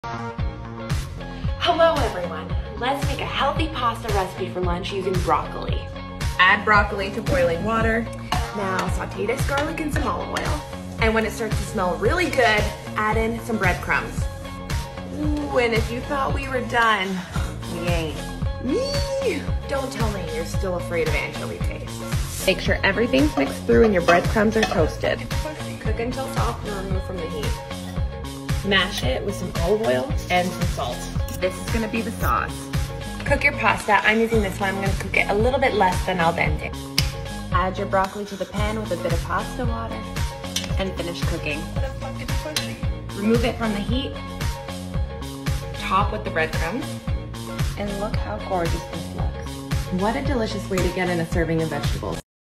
Hello everyone, let's make a healthy pasta recipe for lunch using broccoli. Add broccoli to boiling water. Now saute this garlic in some olive oil. And when it starts to smell really good, add in some breadcrumbs. Ooh, and if you thought we were done, we ain't. Don't tell me you're still afraid of anchovy taste. Make sure everything's mixed through and your breadcrumbs are toasted. Cook until soft and remove from the heat. Mash it with some olive oil and some salt. This is gonna be the sauce. Cook your pasta. I'm using this one. I'm gonna cook it a little bit less than al dente. Add your broccoli to the pan with a bit of pasta water and finish cooking. Remove it from the heat. Top with the breadcrumbs. And look how gorgeous this looks. What a delicious way to get in a serving of vegetables.